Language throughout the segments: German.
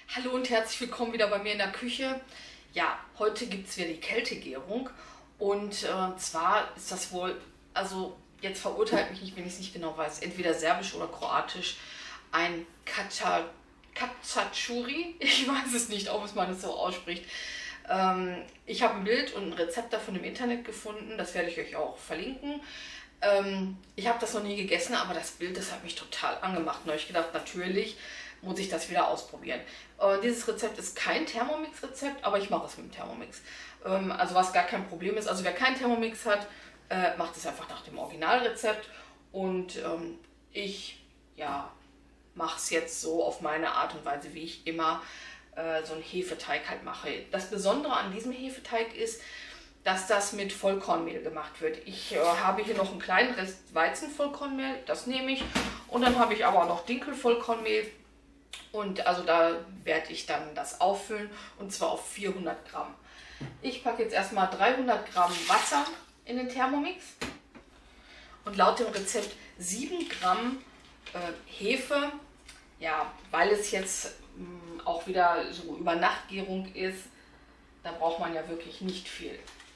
Hallo und herzlich willkommen wieder bei mir in der Küche. Ja, heute gibt es wieder die Kältegärung und zwar ist das wohl, also jetzt verurteilt mich nicht, wenn ich es nicht genau weiß, entweder serbisch oder kroatisch, ein Khachapuri. Ich weiß es nicht, ob man es so ausspricht. Ich habe ein Bild und ein Rezept davon im Internet gefunden, das werde ich euch auch verlinken. Ich habe das noch nie gegessen, aber das Bild, das hat mich total angemacht. Und habe ich gedacht, natürlich muss ich das wieder ausprobieren. Dieses Rezept ist kein Thermomix-Rezept, aber ich mache es mit dem Thermomix. Also was gar kein Problem ist. Also wer keinen Thermomix hat, macht es einfach nach dem Originalrezept. Und ich mache es jetzt so auf meine Art und Weise, wie ich immer so einen Hefeteig halt mache. Das Besondere an diesem Hefeteig ist, dass das mit Vollkornmehl gemacht wird. Ich habe hier noch einen kleinen Rest Weizenvollkornmehl, das nehme ich. Und dann habe ich aber auch noch Dinkelvollkornmehl. Und also da werde ich dann das auffüllen und zwar auf 400 Gramm. Ich packe jetzt erstmal 300 Gramm Wasser in den Thermomix. Und laut dem Rezept 7 Gramm Hefe. Ja, weil es jetzt auch wieder so Übernachtgärung ist, da braucht man ja wirklich nicht viel.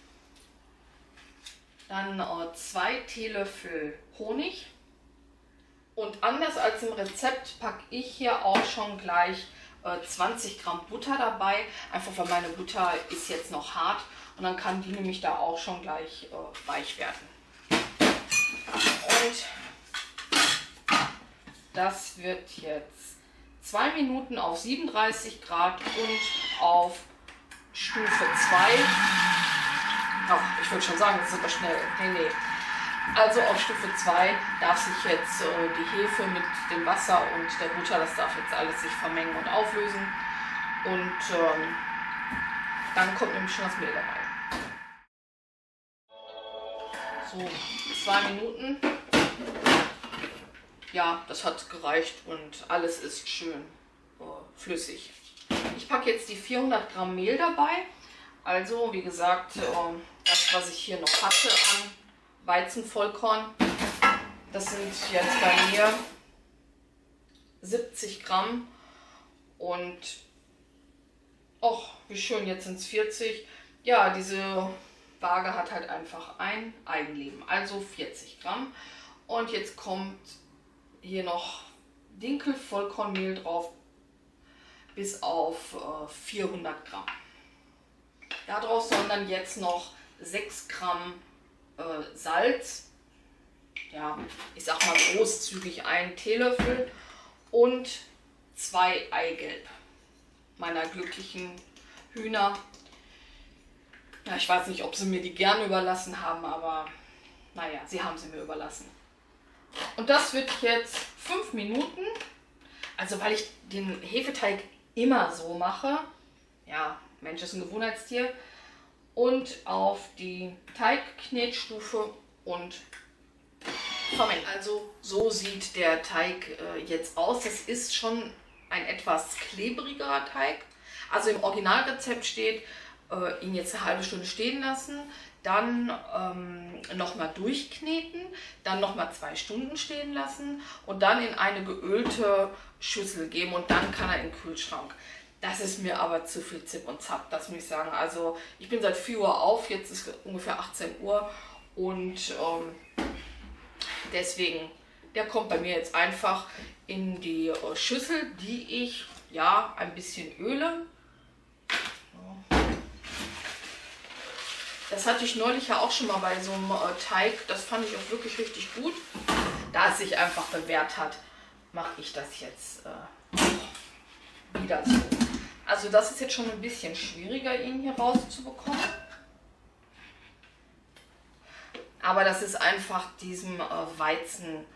Dann 2 Teelöffel Honig. Und anders als im Rezept packe ich hier auch schon gleich 20 Gramm Butter dabei. Einfach weil meine Butter ist jetzt noch hart und dann kann die nämlich da auch schon gleich weich werden. Und das wird jetzt 2 Minuten auf 37 Grad und auf Stufe 2. Ach, ich würde schon sagen, das ist aber schnell. Nee. Also auf Stufe 2 darf sich jetzt die Hefe mit dem Wasser und der Butter, das darf jetzt alles sich vermengen und auflösen. Und dann kommt nämlich schon das Mehl dabei. So, 2 Minuten. Ja, das hat gereicht und alles ist schön flüssig. Ich packe jetzt die 400 Gramm Mehl dabei. Also, wie gesagt, das, was ich hier noch hatte an Weizenvollkorn, das sind jetzt bei mir 70 Gramm und ach, wie schön, jetzt sind es 40. Ja, diese Waage hat halt einfach ein Eigenleben, also 40 Gramm. Und jetzt kommt hier noch Dinkelvollkornmehl drauf, bis auf 400 Gramm. Daraus sollen dann jetzt noch 6 Gramm Salz, ja, ich sag mal großzügig 1 Teelöffel und 2 Eigelb meiner glücklichen Hühner. Ja, ich weiß nicht, ob sie mir die gerne überlassen haben, aber naja, sie haben sie mir überlassen. Und das wird jetzt 5 Minuten, also weil ich den Hefeteig immer so mache, ja, Mensch ist ein Gewohnheitstier, und auf die Teigknetstufe und vermengen. Also so sieht der Teig jetzt aus. Das ist schon ein etwas klebrigerer Teig. Also im Originalrezept steht, ihn jetzt eine halbe Stunde stehen lassen, dann nochmal durchkneten, dann nochmal 2 Stunden stehen lassen und dann in eine geölte Schüssel geben und dann kann er in den Kühlschrank. Das ist mir aber zu viel Zip und Zap, das muss ich sagen. Also ich bin seit 4 Uhr auf, jetzt ist ungefähr 18 Uhr und deswegen, der kommt bei mir jetzt einfach in die Schüssel, die ich ja ein bisschen öle. Das hatte ich neulich ja auch schon mal bei so einem Teig, das fand ich auch wirklich richtig gut. Da es sich einfach bewährt hat, mache ich das jetzt wieder so. Also das ist jetzt schon ein bisschen schwieriger, ihn hier rauszubekommen. Aber das ist einfach diesem Weizenmehl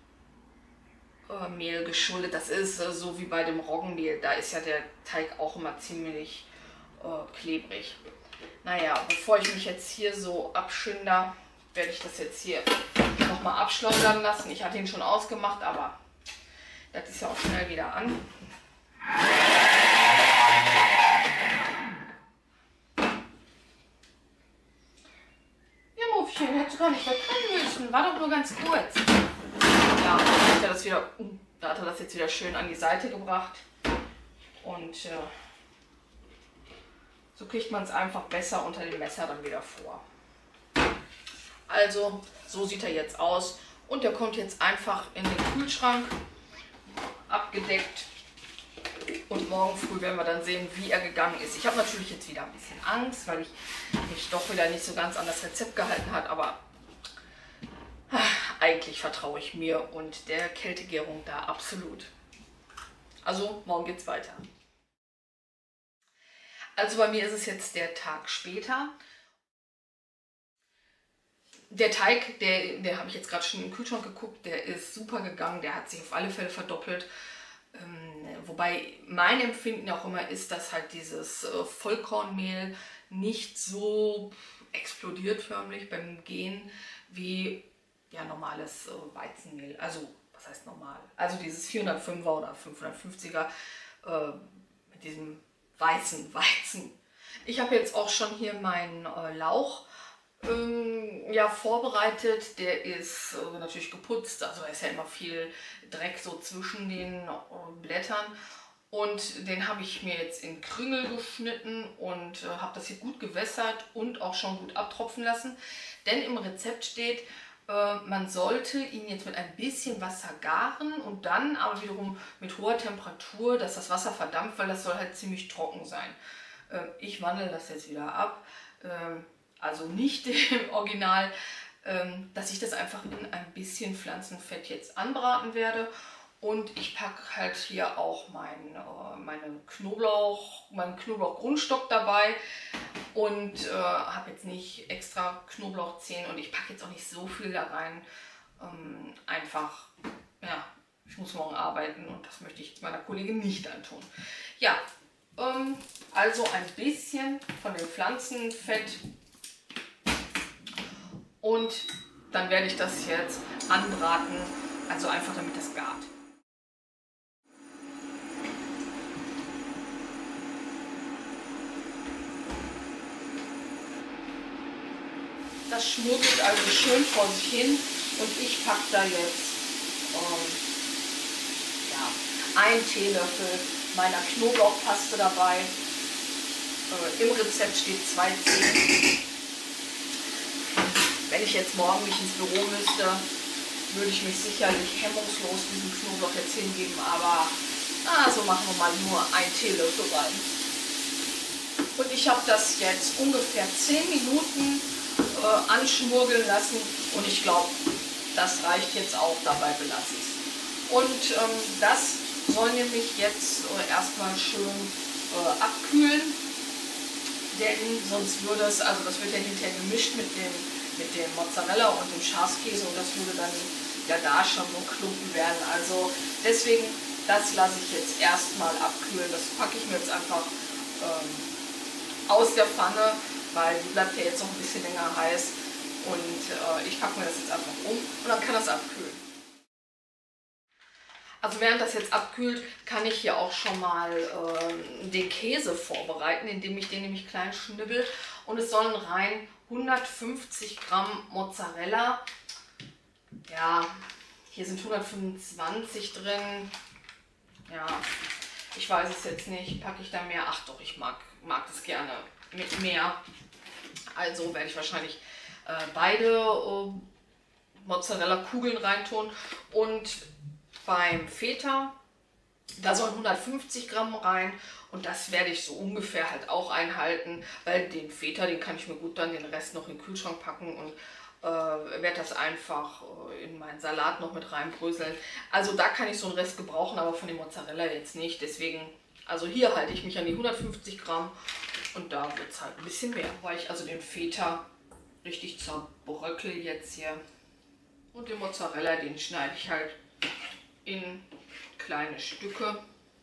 geschuldet. Das ist so wie bei dem Roggenmehl. Da ist ja der Teig auch immer ziemlich klebrig. Naja, bevor ich mich jetzt hier so abschünder, werde ich das jetzt hier nochmal abschleudern lassen. Ich hatte ihn schon ausgemacht, aber das ist ja auch schnell wieder an. Muffchen, hättest du gar nicht wegrennen müssen. War doch nur ganz kurz. Ja, da hat er das jetzt wieder schön an die Seite gebracht. Und so kriegt man es einfach besser unter dem Messer dann wieder vor. Also so sieht er jetzt aus und der kommt jetzt einfach in den Kühlschrank, abgedeckt. Und morgen früh werden wir dann sehen, wie er gegangen ist. Ich habe natürlich jetzt wieder ein bisschen Angst, weil ich mich doch wieder nicht so ganz an das Rezept gehalten habe, aber eigentlich vertraue ich mir und der Kältegärung da absolut. Also morgen geht's weiter. Also bei mir ist es jetzt der Tag später. Der Teig, der habe ich jetzt gerade schon im Kühlschrank geguckt, der ist super gegangen, der hat sich auf alle Fälle verdoppelt. Wobei mein Empfinden auch immer ist, dass halt dieses Vollkornmehl nicht so explodiert förmlich beim Gehen wie ja, normales Weizenmehl. Also, was heißt normal? Also dieses 405er oder 550er mit diesem weißen Weizen. Ich habe jetzt auch schon hier meinen Lauch ja, vorbereitet. Der ist natürlich geputzt, also da ist ja immer viel Dreck so zwischen den Blättern. Und den habe ich mir jetzt in Krüngel geschnitten und habe das hier gut gewässert und auch schon gut abtropfen lassen. Denn im Rezept steht, man sollte ihn jetzt mit ein bisschen Wasser garen und dann aber wiederum mit hoher Temperatur, dass das Wasser verdampft, weil das soll halt ziemlich trocken sein. Ich wandle das jetzt wieder ab. Also nicht im Original, dass ich das einfach in ein bisschen Pflanzenfett jetzt anbraten werde. Und ich packe halt hier auch meinen Knoblauchgrundstock dabei und habe jetzt nicht extra Knoblauchzehen und ich packe jetzt auch nicht so viel da rein. Einfach, ja, ich muss morgen arbeiten und das möchte ich jetzt meiner Kollegin nicht antun. Ja, also ein bisschen von dem Pflanzenfett. Und dann werde ich das jetzt anbraten, also einfach damit das gart. Das schmuggelt also schön vor sich hin und ich packe da jetzt ja, 1 Teelöffel meiner Knoblauchpaste dabei. Im Rezept steht 2 Zehen. Wenn ich jetzt morgen nicht ins Büro müsste, würde ich mich sicherlich hemmungslos diesen Knoblauch jetzt hingeben, aber so machen wir mal nur 1 Teelöffel rein. Und ich habe das jetzt ungefähr 10 Minuten anschmurgeln lassen und ich glaube, das reicht jetzt auch, dabei belasse ich es. Und das soll nämlich jetzt erstmal schön abkühlen, denn sonst würde es, also das wird ja hinterher gemischt mit dem Mozzarella und dem Schafskäse und das würde dann ja da schon so Klumpen werden. Also deswegen, das lasse ich jetzt erstmal abkühlen. Das packe ich mir jetzt einfach aus der Pfanne, weil die bleibt ja jetzt noch ein bisschen länger heiß und ich packe mir das jetzt einfach um und dann kann das abkühlen. Also während das jetzt abkühlt, kann ich hier auch schon mal den Käse vorbereiten, indem ich den nämlich klein schnibbel. Und es sollen rein 150 Gramm Mozzarella, ja, hier sind 125 drin, ja, ich weiß es jetzt nicht, packe ich da mehr? Ach doch, ich mag das gerne mit mehr. Also werde ich wahrscheinlich beide Mozzarella-Kugeln reintun. Und beim Feta, da sollen 150 Gramm rein und das werde ich so ungefähr halt auch einhalten, weil den Feta, den kann ich mir gut dann den Rest noch in den Kühlschrank packen und werde das einfach in meinen Salat noch mit reinbröseln. Also da kann ich so einen Rest gebrauchen, aber von dem Mozzarella jetzt nicht. Deswegen, also hier halte ich mich an die 150 Gramm und da wird es halt ein bisschen mehr. Weil ich also den Feta richtig zerbröckel jetzt hier und den Mozzarella, den schneide ich halt in kleine Stücke.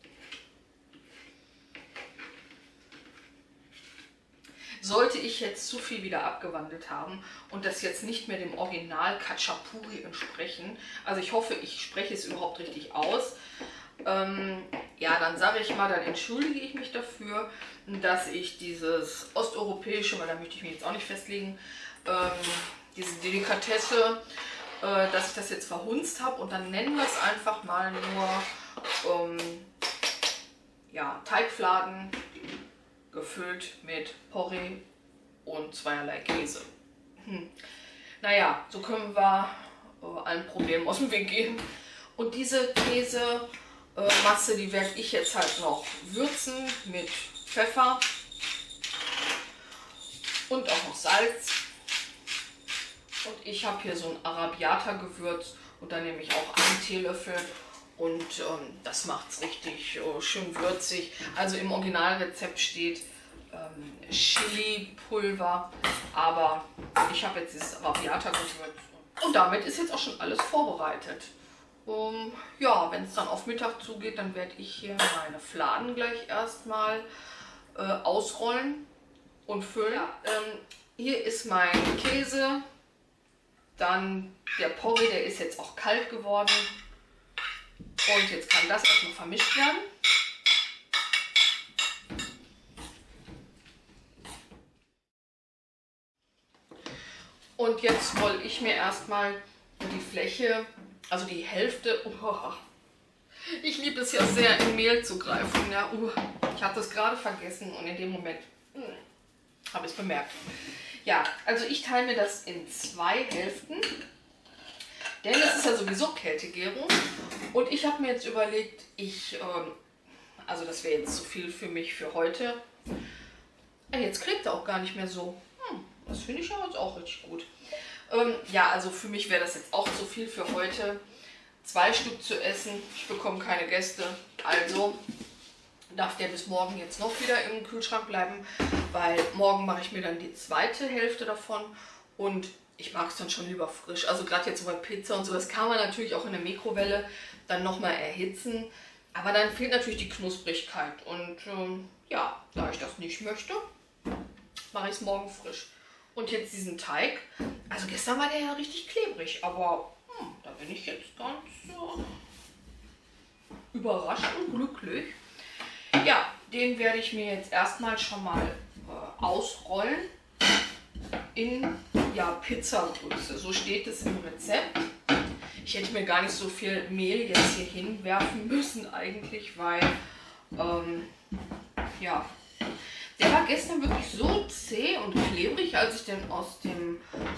Sollte ich jetzt zu viel wieder abgewandelt haben und das jetzt nicht mehr dem Original Khachapuri entsprechen, also ich hoffe, ich spreche es überhaupt richtig aus, ja, dann sage ich mal, dann entschuldige ich mich dafür, dass ich dieses osteuropäische, weil da möchte ich mich jetzt auch nicht festlegen, diese Delikatesse, dass ich das jetzt verhunzt habe und dann nennen wir es einfach mal nur ja, Teigfladen gefüllt mit Porree und zweierlei Käse. Naja, so können wir allen Problemen aus dem Weg gehen. Und diese Käsemasse, die werde ich jetzt halt noch würzen mit Pfeffer und auch noch Salz. Und ich habe hier so ein Arrabbiata-Gewürz und da nehme ich auch einen Teelöffel und das macht es richtig schön würzig. Also im Originalrezept steht Chili-Pulver, aber ich habe jetzt dieses Arrabbiata-Gewürz. Und damit ist jetzt auch schon alles vorbereitet. Ja, wenn es dann auf Mittag zugeht, dann werde ich hier meine Fladen gleich erstmal ausrollen und füllen. Ja, hier ist mein Käse, dann der Porree, der ist jetzt auch kalt geworden. Und jetzt kann das erstmal vermischt werden. Und jetzt rolle ich mir erstmal die Fläche, also die Hälfte. Ich liebe es ja sehr, in Mehl zu greifen. Ja. Ich hatte es gerade vergessen und in dem Moment habe ich es bemerkt. Ja, also ich teile mir das in 2 Hälften, denn es ist ja sowieso Kältegärung. Und ich habe mir jetzt überlegt, also das wäre jetzt zu viel für mich für heute. Jetzt klebt er auch gar nicht mehr so. Das finde ich ja jetzt auch richtig gut. Ja, also für mich wäre das jetzt auch zu viel für heute. 2 Stück zu essen. Ich bekomme keine Gäste. Also darf der bis morgen jetzt noch wieder im Kühlschrank bleiben, weil morgen mache ich mir dann die zweite Hälfte davon und ich mag es dann schon lieber frisch. Also gerade jetzt so bei Pizza und so, das kann man natürlich auch in der Mikrowelle dann nochmal erhitzen. Aber dann fehlt natürlich die Knusprigkeit und ja, da ich das nicht möchte, mache ich es morgen frisch. Und jetzt diesen Teig, also gestern war der ja richtig klebrig, aber da bin ich jetzt ganz überrascht und glücklich. Ja, den werde ich mir jetzt erstmal schon mal ausrollen in Pizzagröße. So steht es im Rezept. Ich hätte mir gar nicht so viel Mehl jetzt hier hinwerfen müssen eigentlich, weil ja, der war gestern wirklich so zäh und klebrig, als ich den aus dem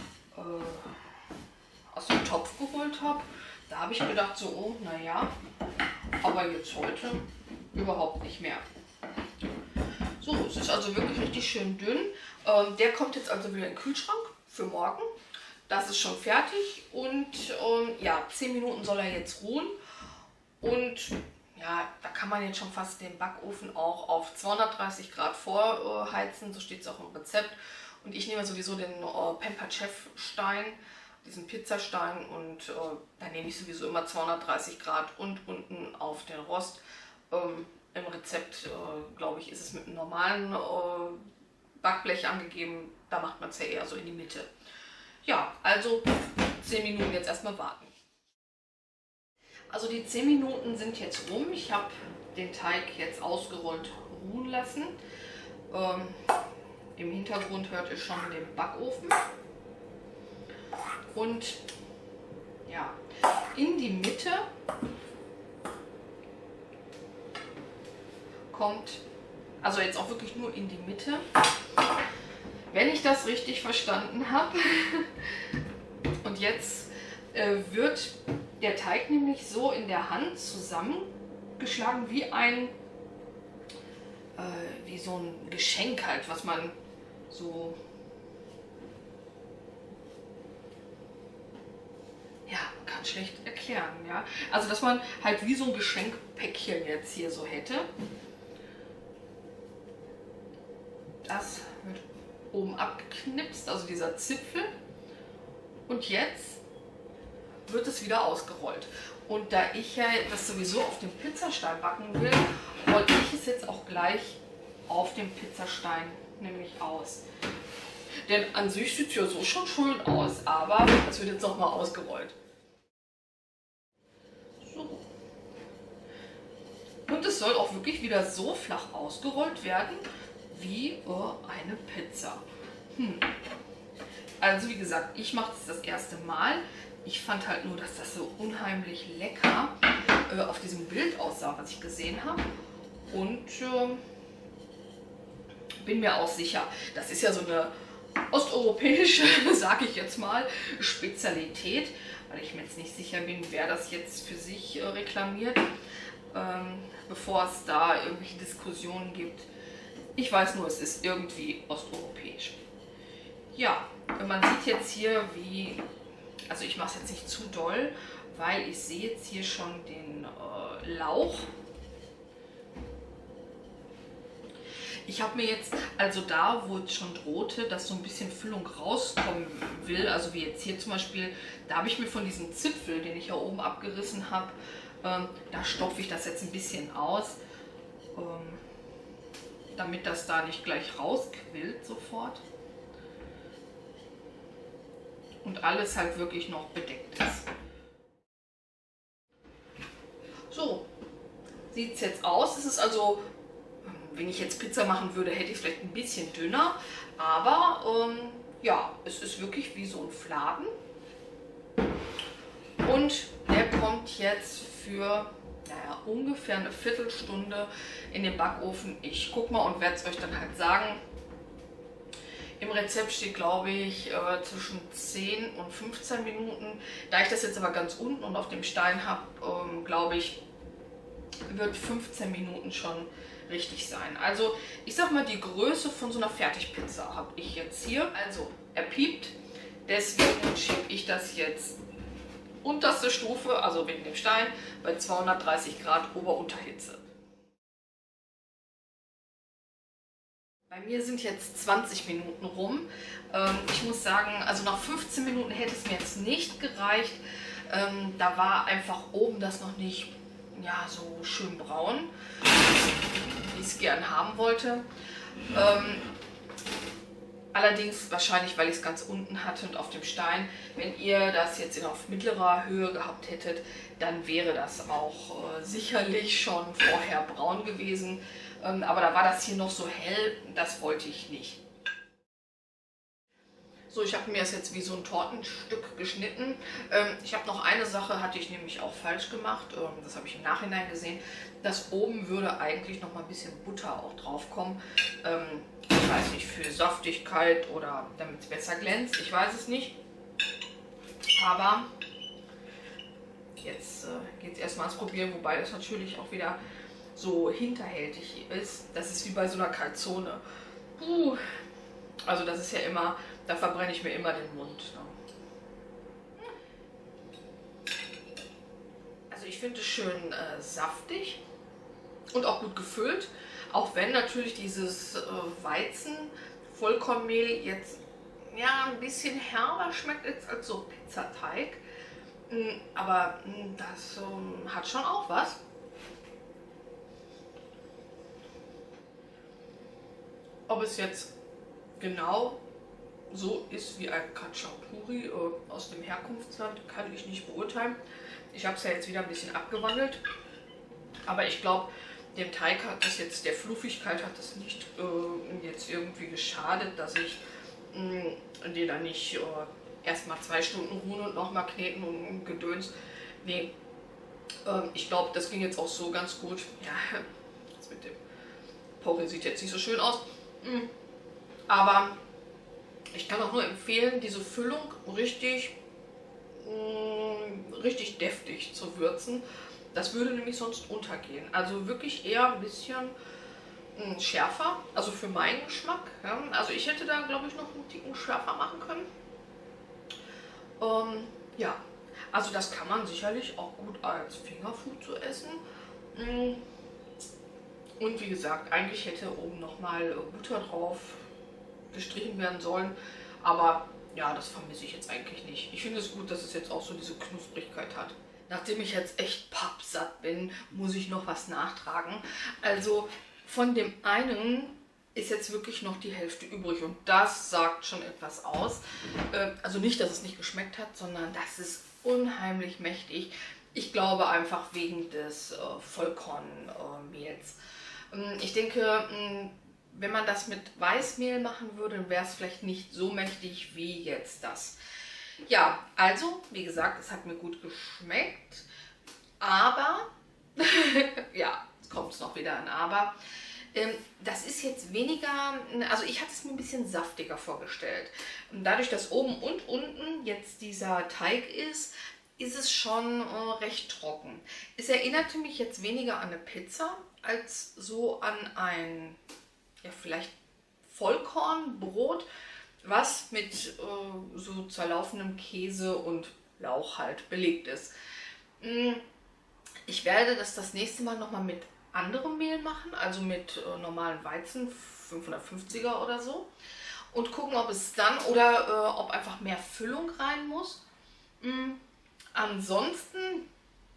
Topf geholt habe. Da habe ich gedacht so, oh, naja, aber jetzt heute überhaupt nicht mehr. So, es ist also wirklich richtig schön dünn. Der kommt jetzt also wieder in den Kühlschrank für morgen. Das ist schon fertig und ja, 10 Minuten soll er jetzt ruhen. Und ja, da kann man jetzt schon fast den Backofen auch auf 230 Grad vorheizen. So steht es auch im Rezept. Und ich nehme sowieso den Pemper-Chef-Stein, diesen Pizzastein, und da nehme ich sowieso immer 230 Grad und unten auf den Rost. Im Rezept, glaube ich, ist es mit einem normalen Backblech angegeben. Da macht man es ja eher so in die Mitte. Ja, also 10 Minuten jetzt erstmal warten. Also die 10 Minuten sind jetzt rum. Ich habe den Teig jetzt ausgerollt ruhen lassen. Im Hintergrund hört ihr schon den Backofen. Und ja, in die Mitte kommt, also jetzt auch wirklich nur in die Mitte, wenn ich das richtig verstanden habe. Und jetzt wird der Teig nämlich so in der Hand zusammengeschlagen wie wie so ein Geschenk halt, was man so, ja, man kann schlecht erklären, ja. Also dass man halt wie so ein Geschenkpäckchen jetzt hier so hätte. Das wird oben abgeknipst, also dieser Zipfel. Und jetzt wird es wieder ausgerollt. Und da ich ja das sowieso auf dem Pizzastein backen will, rolle ich es jetzt auch gleich auf dem Pizzastein nämlich aus. Denn an sich sieht es ja so schon schön aus, aber es wird jetzt nochmal ausgerollt. So. Und es soll auch wirklich wieder so flach ausgerollt werden wie eine Pizza. Also wie gesagt, ich mache das erste Mal. Ich fand halt nur, dass das so unheimlich lecker auf diesem Bild aussah, was ich gesehen habe. Und bin mir auch sicher, das ist ja so eine osteuropäische, sage ich jetzt mal, Spezialität, weil ich mir jetzt nicht sicher bin, wer das jetzt für sich reklamiert, bevor es da irgendwelche Diskussionen gibt. Ich weiß nur, es ist irgendwie osteuropäisch. Ja, man sieht jetzt hier, wie, also ich mache es jetzt nicht zu doll, weil ich sehe jetzt hier schon den Lauch. Ich habe mir jetzt, also da, wo es schon drohte, dass so ein bisschen Füllung rauskommen will, also wie jetzt hier zum Beispiel, da habe ich mir von diesem Zipfel, den ich hier oben abgerissen habe, da stopfe ich das jetzt ein bisschen aus, damit das da nicht gleich rausquillt sofort. Und alles halt wirklich noch bedeckt ist. So sieht es jetzt aus. Es ist also, wenn ich jetzt Pizza machen würde, hätte ich es vielleicht ein bisschen dünner. Aber ja, es ist wirklich wie so ein Fladen. Und der kommt jetzt für naja, ungefähr eine Viertelstunde in den Backofen. Ich gucke mal und werde es euch dann halt sagen. Im Rezept steht, glaube ich, zwischen 10 und 15 Minuten. Da ich das jetzt aber ganz unten und auf dem Stein habe, glaube ich, wird 15 Minuten schon richtig sein. Also ich sag mal, die Größe von so einer Fertigpizza habe ich jetzt hier. Also er piept, deswegen schiebe ich das jetzt unterste Stufe, also wegen dem Stein, bei 230 Grad Ober-Unterhitze. Bei mir sind jetzt 20 Minuten rum. Ich muss sagen, also nach 15 Minuten hätte es mir jetzt nicht gereicht. Da war einfach oben das noch nicht ja, so schön braun, wie ich es gern haben wollte. Allerdings wahrscheinlich, weil ich es ganz unten hatte und auf dem Stein. Wenn ihr das jetzt auf mittlerer Höhe gehabt hättet, dann wäre das auch sicherlich schon vorher braun gewesen. Aber da war das hier noch so hell, das wollte ich nicht. So, ich habe mir das jetzt wie so ein Tortenstück geschnitten. Ich habe noch eine Sache, hatte ich nämlich auch falsch gemacht. Das habe ich im Nachhinein gesehen. Das oben würde eigentlich noch mal ein bisschen Butter auch drauf kommen. Ich weiß nicht, für Saftigkeit oder damit es besser glänzt. Ich weiß es nicht. Aber jetzt geht es erstmal ans Probieren, wobei es natürlich auch wieder so hinterhältig ist. Das ist wie bei so einer Calzone. Also das ist ja immer, da verbrenne ich mir immer den Mund. Ne? Also ich finde es schön saftig und auch gut gefüllt. Auch wenn natürlich dieses Weizen-Vollkornmehl jetzt ja ein bisschen herber schmeckt als so Pizzateig. Aber das hat schon auch was. Ob es jetzt genau so ist wie ein Khachapuri aus dem Herkunftsland, kann ich nicht beurteilen. Ich habe es ja jetzt wieder ein bisschen abgewandelt. Aber ich glaube, dem Teig hat das jetzt, der Fluffigkeit hat das nicht jetzt irgendwie geschadet, dass ich den dann nicht erstmal 2 Stunden ruhen und nochmal kneten und Gedöns. Nee, ich glaube, das ging jetzt auch so ganz gut. Ja, das mit dem Porree sieht jetzt nicht so schön aus. Aber ich kann auch nur empfehlen, diese Füllung richtig deftig zu würzen. Das würde nämlich sonst untergehen. Also wirklich eher ein bisschen schärfer, also für meinen Geschmack. Ja. Also ich hätte da, glaube ich, noch einen Ticken schärfer machen können. Ja, also das kann man sicherlich auch gut als Fingerfood zu essen. Und wie gesagt, eigentlich hätte oben nochmal Butter drauf gestrichen werden sollen. Aber ja, das vermisse ich jetzt eigentlich nicht. Ich finde es gut, dass es jetzt auch so diese Knusprigkeit hat. Nachdem ich jetzt echt pappsatt bin, muss ich noch was nachtragen. Also von dem einen ist jetzt wirklich noch die Hälfte übrig und das sagt schon etwas aus. Also nicht, dass es nicht geschmeckt hat, sondern das ist unheimlich mächtig. Ich glaube einfach wegen des Vollkornmehls. Ich denke, wenn man das mit Weißmehl machen würde, wäre es vielleicht nicht so mächtig wie jetzt das. Ja, also, wie gesagt, es hat mir gut geschmeckt, aber ja, Jetzt kommt es noch wieder ein Aber. Das ist jetzt weniger, also ich hatte es mir ein bisschen saftiger vorgestellt. Dadurch, dass oben und unten jetzt dieser Teig ist es schon recht trocken. Es erinnerte mich jetzt weniger an eine Pizza als so an ein, ja vielleicht Vollkornbrot, was mit so zerlaufenem Käse und Lauch halt belegt ist. Ich werde das nächste Mal nochmal mit anderem Mehl machen, also mit normalen Weizen, 550er oder so. Und gucken, ob es dann oder ob einfach mehr Füllung rein muss. Ansonsten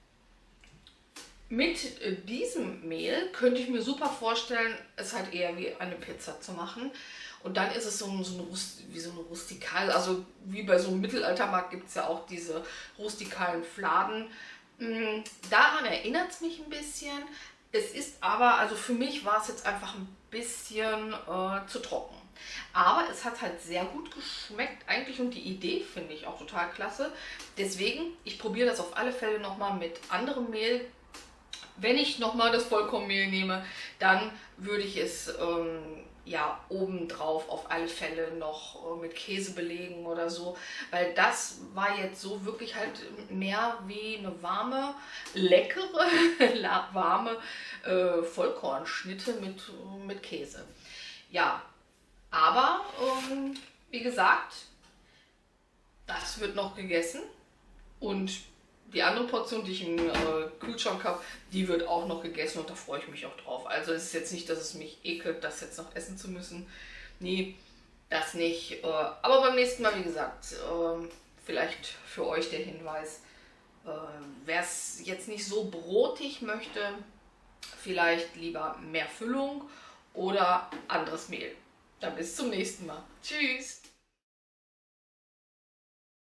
mit diesem Mehl könnte ich mir super vorstellen, es halt eher wie eine Pizza zu machen. Und dann ist es wie so ein rustikal, also wie bei so einem Mittelaltermarkt gibt es ja auch diese rustikalen Fladen. Daran erinnert es mich ein bisschen. Es ist aber, also für mich war es jetzt einfach ein bisschen zu trocken. Aber es hat halt sehr gut geschmeckt eigentlich und die Idee finde ich auch total klasse. Deswegen, ich probiere das auf alle Fälle nochmal mit anderem Mehl. Wenn ich nochmal das Vollkornmehl nehme, dann würde ich es ja obendrauf auf alle Fälle noch mit Käse belegen oder so. Weil das war jetzt so wirklich halt mehr wie eine warme, leckere, warme Vollkornschnitte mit Käse. Ja, aber wie gesagt, das wird noch gegessen und die andere Portion, die ich im Kühlschrank habe, die wird auch noch gegessen und da freue ich mich auch drauf. Also es ist jetzt nicht, dass es mich ekelt, das jetzt noch essen zu müssen. Nee, das nicht. Aber beim nächsten Mal, wie gesagt, vielleicht für euch der Hinweis, wer es jetzt nicht so brotig möchte, vielleicht lieber mehr Füllung oder anderes Mehl. Dann bis zum nächsten Mal. Tschüss!